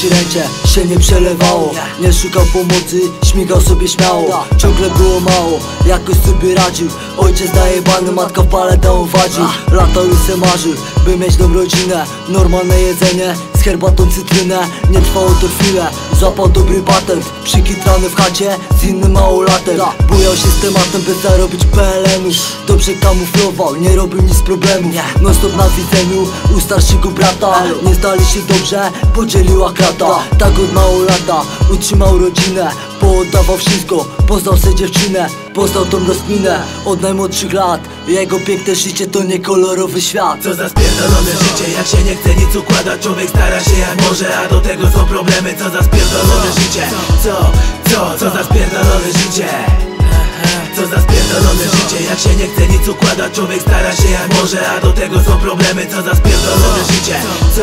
przy ręce się nie przelewało. Nie szukał pomocy, śmigał sobie śmiało. Ciągle było mało, jakoś sobie radził. Ojciec najebany, matka w paleta uwadził. Latał i se marzył, by mieć dobrą rodzinę. Normalne jedzenie z herbatą cytrynę. Nie trwało to chwilę, złapał dobry patent. Przykitrany w chacie z innym małolatem. Bujał się z tematem, by zarobić PLN-u. Dobrze kamuflował, nie robił nic z problemu. Non stop na widzeniu u starszego brata. Nie zdali się dobrze, podzieliła krata. Tak od małolata utrzymał rodzinę. Pooddawał wszystko, poznał se dziewczynę. Poznał tą rozkminę od najmłodszych lat. Jego piękne życie to nie kolorowy świat. Co za spierdolone życie, jak się nie chce nic układać. Człowiek stara się jak może, a do tego są problemy. Co za spierdolone życie, co za spierdolone życie. Co za spierdolone życie, jak się nie chce nic układać. Człowiek stara się jak może, a do tego są problemy. Co za spierdolone życie,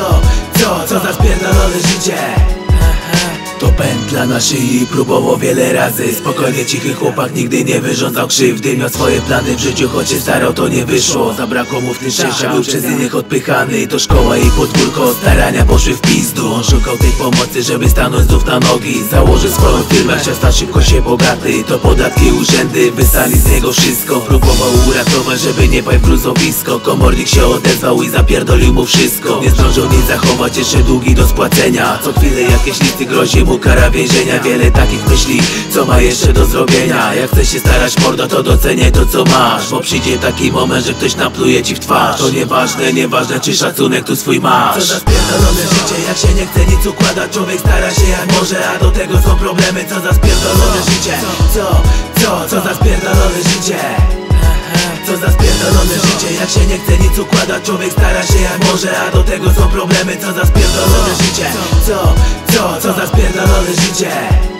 co za spierdolone życie. To pętla na szyi, próbował wiele razy. Spokojnie cichy chłopak, nigdy nie wyrządzał krzywdy. Miał swoje plany w życiu, choć się starał, to nie wyszło. Zabrakło mu w tym szczęścia, był przez innych odpychany. To szkoła i podwórko, starania poszły w pizdu. On szukał tej pomocy, żeby stanąć znów na nogi. Założył swoją firmę, chciał stać szybko się bogaty. To podatki i urzędy, wysali z niego wszystko. Próbował uratować, żeby nie paść w gruzowisko. Komornik się odezwał i zapierdolił mu wszystko. Nie zdążył nic zachować, jeszcze długi do spłacenia. Co chwilę jakieś listy grozi mu kara więzienia. Wiele takich myśli, co ma jeszcze do zrobienia. Jak chcesz się starać, mordo, to doceniaj to, co masz. Bo przyjdzie taki moment, że ktoś napluje ci w twarz. To nieważne czy szacunek tu swój masz. Co za spierdolone życie, jak się nie chce nic układać. Człowiek stara się jak może, a do tego są problemy. Co za spierdolone życie, co za spierdolone życie. Co za spierdolone życie, jak się nie chce nic układać. Człowiek stara się jak może, a do tego są problemy. Co za spierdolone życie, co za spierdolone życie.